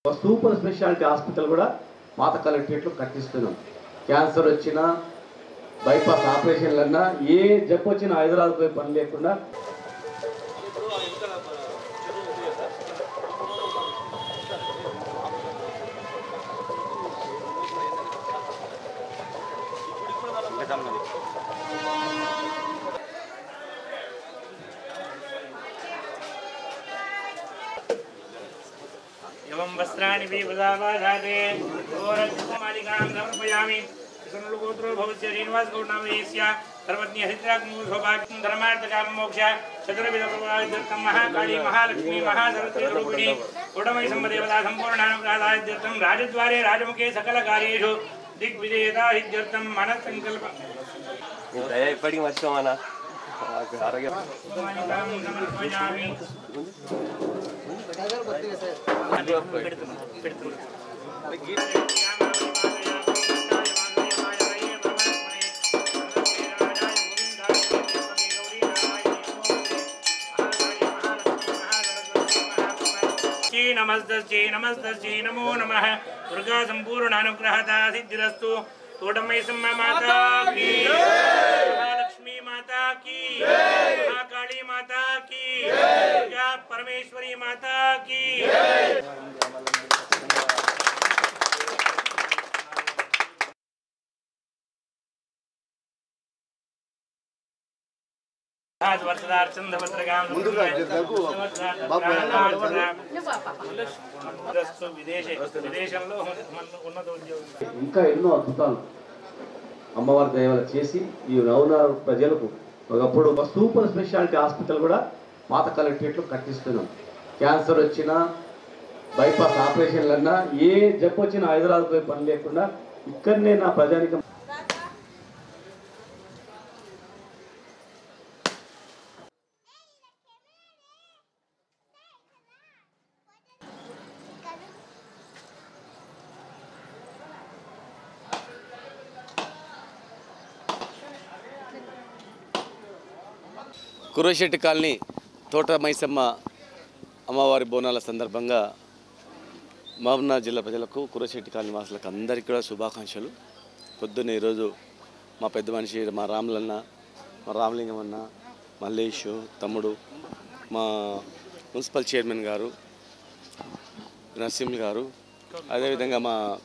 Super speciality hospital కూడా పాత కలెక్టరేట్లో కట్టిస్తున్నాం. క్యాన్సర్ వచ్చినా బైపాస్ ఆపరేషన్లన్నా ఏ జబ్బు వచ్చినా హైదరాబాద్ పోయి పని లేకుండా एवं वस्त्राणि विवदावादाते गोरक्षमालिकां समर्पयामि सुनलुगोत्रो भवस्य श्रीनिवास गौडनामयस्य सर्वज्ञ हरिद्राकुमुसौभाग्यं धर्मार्थकाममोक्ष चतुर्विधप्रभावितर्थं महाकाली महालक्ष्मी महासरस्वती गौडमयी सम्मदेवता सम्पूर्णानुग्रहार्थं राजद्वारे राजमुखे सकलकार्येषु दिग्विजयता सिद्ध्यर्थं मनस्सङ्कल्प दयपడి మర్చిపోమన్నా समर्पयामि नमस्ते नमो नमः दुर्गा संपूर्णानुग्रहता सिद्धिरस्तु तोटमयी सम्मा माता की महालक्ष्मी माता की महाकाली माता की दुर्गा परमेश्वरी माता की ఇంకా ఎన్నో అద్భుతాలు అమ్మవారి దయవల్ల చేసి ఈ నవనార్ ప్రజలకు ఒకప్పుడు ఒక సూపర్ స్పెషాలిటీ హాస్పిటల్ కూడా పాత కలెక్టరేట్లో కట్టిస్తున్నాం. క్యాన్సర్ వచ్చినా బైపాస్ ఆపరేషన్లన్నా ఏ జబ్బు వచ్చినా హైదరాబాద్ పోయి పని లేకుండా ఇక్కడనే నా ప్రజానికం కురశెట్టి కాలనీ తోట మైసమ్మ అమ్మవారి బోనాల సందర్భంగా మహబూబ్నగర్ జిల్లా ప్రజలకు కురశెట్టి కాలనీ వాసులకు అందరికీ కూడా శుభాకాంక్షలు. పొద్దున్న ఈరోజు మా పెద్ద మనిషి మా రాములన్న, మా రామలింగం అన్న, మల్లేష్ తమ్ముడు, మా మున్సిపల్ చైర్మన్ గారు నరసింహ గారు, అదేవిధంగా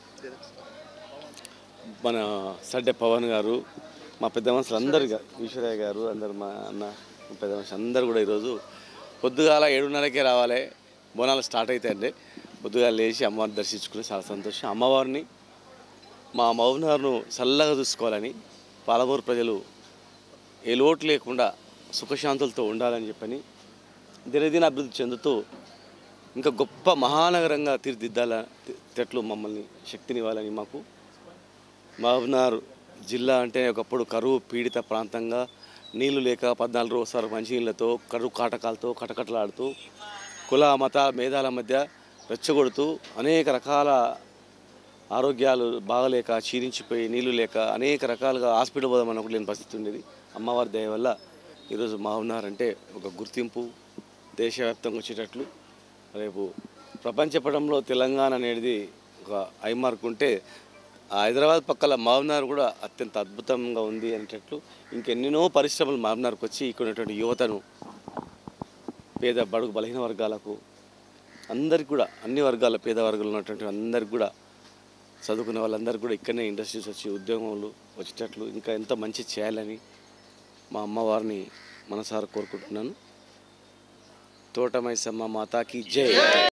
మన సడ్డే పవన్ గారు, మా పెద్ద మనుషులు అందరు ఈశ్వరయ్య గారు అందరు మా అన్న పెద్ద మనుషులు అందరూ కూడా ఈరోజు పొద్దుగాల 7:30కే రావాలి. బోనాలు స్టార్ట్ అవుతాయండి. పొద్దుగాల లేచి అమ్మవారిని దర్శించుకుని చాలా సంతోషం. అమ్మవారిని మా మహబూబ్నగర్ను చల్లగా చూసుకోవాలని, పాలమూరు ప్రజలు ఏ లోటు లేకుండా సుఖశాంతులతో ఉండాలని చెప్పని దినదిన అభివృద్ధి చెందుతూ ఇంకా గొప్ప మహానగరంగా తీర్చిదిద్దాలట్లు మమ్మల్ని శక్తినివ్వాలని మాకు మహబూబ్నగర్ జిల్లా అంటే ఒకప్పుడు కరువు పీడిత ప్రాంతంగా నీళ్లు లేక 14 రోజుల మంచినీళ్ళతో కరువు కాటకాలతో కటకటలాడుతూ కుల మత భేదాల మధ్య రెచ్చగొడుతూ అనేక రకాల ఆరోగ్యాలు బాగలేక క్షీణించిపోయి నీళ్లు లేక అనేక రకాలుగా హాస్పిటల్ పోదామని కూడా లేని పరిస్థితి ఉండేది. అమ్మవారి దయ వల్ల ఈరోజు మహబూబ్నగర్ అంటే ఒక గుర్తింపు దేశవ్యాప్తంగా వచ్చేటట్లు, రేపు ప్రపంచ పటంలో తెలంగాణ అనేది ఒక ఐమార్క్ ఉంటే హైదరాబాద్ పక్కల మహబూబ్నగర్ కూడా అత్యంత అద్భుతంగా ఉంది అనేటట్లు ఇంకెన్నెన్నో పరిశ్రమలు మహబూబ్నగర్కి వచ్చి ఇక్కడ ఉన్నటువంటి యువతను, పేద బడుగు బలహీన వర్గాలకు అందరికి కూడా అన్ని వర్గాల పేద వర్గాలు ఉన్నటువంటి అందరికి కూడా చదువుకునే వాళ్ళందరికీ కూడా ఇక్కడనే ఇండస్ట్రీస్ వచ్చి ఉద్యోగములు వచ్చేటట్లు ఇంకా ఎంతో మంచి చేయాలని మా అమ్మవారిని మనసారా కోరుకుంటున్నాను. తోట మైసమ్మ మాతాకి జై.